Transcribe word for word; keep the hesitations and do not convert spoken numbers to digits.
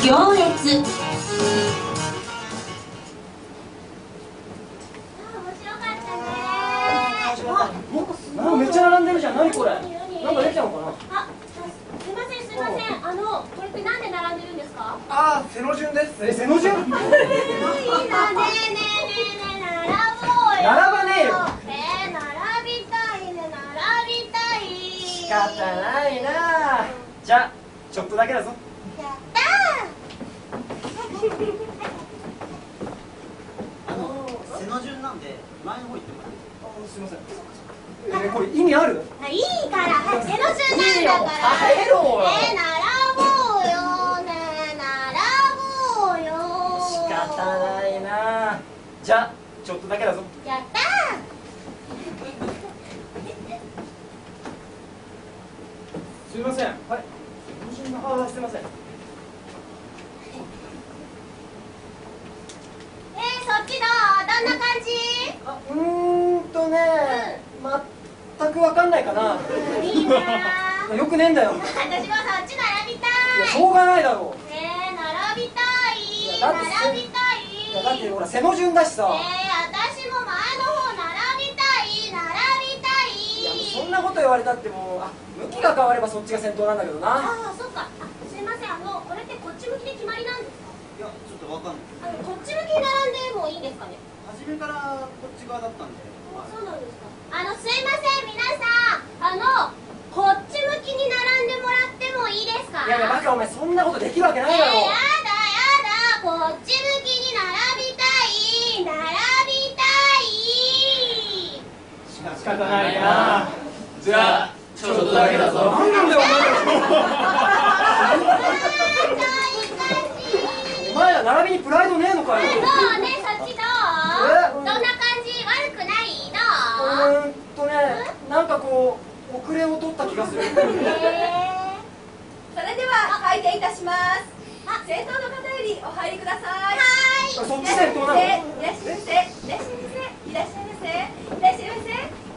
行列。 あ、めっちゃ並んでるじゃん。何これ。なんかできたのかな。 あ、すいませんすいません。あのこれってなんで並んでるんですか。 あー、背の順です。 え、背の順。 いいな。ねえねえねえねえ並ぼうよ。 並ばねえよ。 えー、並びたいね並びたい。 仕方ないな。じゃあちょっとだけだぞ。 やったー。 あの背の順なんで前の方行ってもらって。 あ、すみません。えー、これ意味ある？ いいから、背の順なんだから。 帰ろうよ。 えー、並ぼうよねえ並ぼうよ。 仕方ないな。じゃあちょっとだけだぞ。 やったすみません。はい。あ、すみません。 ー。えー、そっちどうどんな感じ。 あ、うーんとね、全くわかんないかな。 いいなー。 よくねえんだよ。 私もそっち並びたいや、 い。 しょうがないだろう。 えー、並びたい。 いやだってせ並びたい。 いやだってほら背の順だしさ。 えー、私も前の方並びたい。並びたい。 いや、そんなこと言われたってもう、あ、向きが変わればそっちが先頭なんだけどな。 ああ、そっか。あ、すいません。あのこれってこっち向きで決まりなんですか。 いや、ちょっとわかんない。 あのこっち向きに並んでもいいんですかね。 初めからこっち側だったんで。 あ、そうなんですか。あのすいません皆さん、あのこっち向きに並んでもらってもいいですか。 いやいや、バカお前そんなことできるわけないえー、 だろ。 やだやだ、こっち向きに並びたい。並びたい。 仕方ないな。 じゃあちょっとだけだぞ。 なんなんだよお前ら。お前ら並びにプライドねえのかよ。 どうね、そっちどう。 えどんな感じ。悪くないどう。 うーんとね、なんかこう遅れを取った気がする。 えー、 それでは開廷いたします。先頭の方よりお入りください。 はーい。 そっち先頭なの。 いらっしゃいませ。いらっしゃいませ。いらっしゃいませ。いらっしゃいませ。いらっしゃいませ。